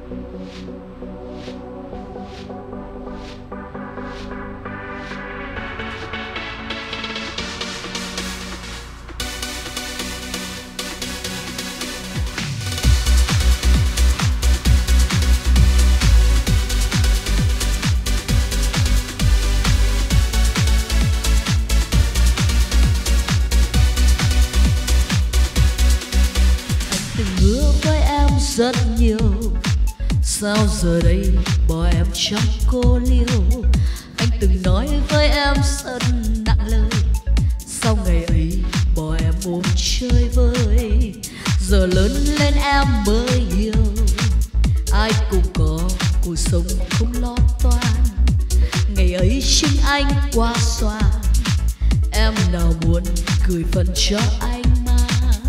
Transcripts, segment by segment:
Rất nhiều, sao giờ đây bỏ em trong cô liêu. Anh từng nói với em rất nặng lời, sau ngày ấy bỏ em ôm chơi vơi. Giờ lớn lên em mới hiểu, ai cũng có cuộc sống không lo toan. Ngày ấy chính anh qua xoan, em nào muốn gửi phần cho anh mang.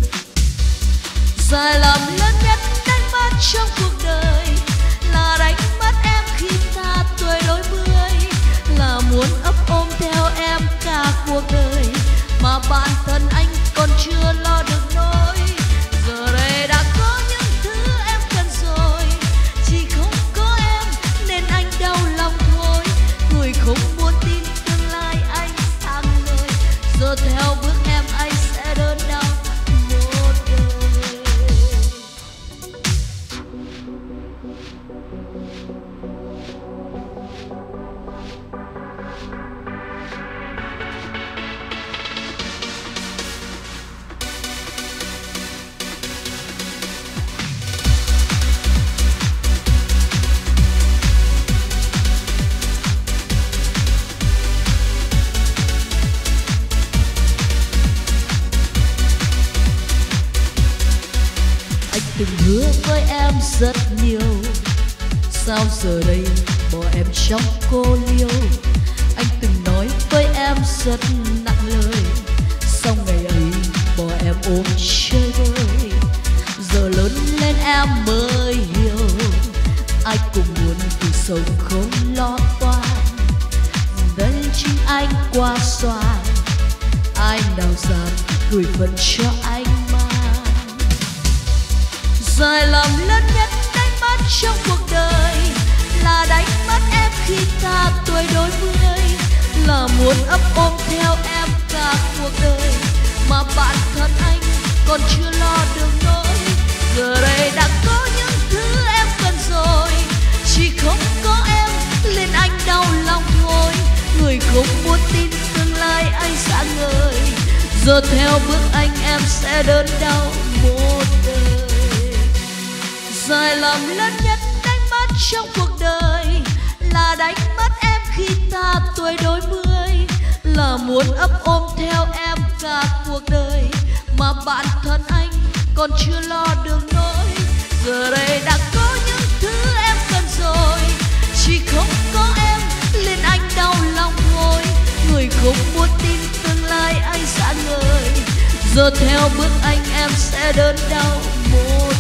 Dài làm lớn nhất đánh mất trong cuộc đời là đánh mất em khi ta tuổi đôi mươi. Là muốn ấp ôm theo em cả cuộc đời mà bản thân anh còn chưa lo được nỗi. Giờ đây đã có những thứ em cần rồi, chỉ không có em nên anh đau lòng thôi. Người không muốn tin tương lai anh sang người, giờ theo bước em anh sẽ đơn đau một đời. Từng hứa với em rất nhiều, sao giờ đây bỏ em trong cô liêu. Anh từng nói với em rất nặng lời, sau ngày ấy bỏ em ôm chơi vơi. Giờ lớn lên em mới hiểu, ai cũng muốn cuộc sống không lo toan. Đây chính anh qua xoan, ai nào dám gửi phần cho anh mang. Dài làm lớn nhất đánh mất trong cuộc đời là đánh mất em khi ta tuổi đôi mươi. Là muốn ấp ôm theo em cả cuộc đời mà bản thân anh còn chưa lo được nỗi. Giờ đây đã có những thứ em cần rồi, chỉ không có em nên anh đau lòng thôi. Người không muốn tin tương lai anh sáng ngời, giờ theo bước anh em sẽ đơn đau một đời. Dài làm lớn nhất đánh mất trong cuộc đời là đánh mất em khi ta tuổi đôi mươi. Là muốn ấp ôm theo em cả cuộc đời mà bản thân anh còn chưa lo được nỗi. Giờ đây đã có những thứ em cần rồi, chỉ không có em nên anh đau lòng thôi. Người không muốn tin tương lai anh sáng ngời, giờ theo bước anh em sẽ đơn đau một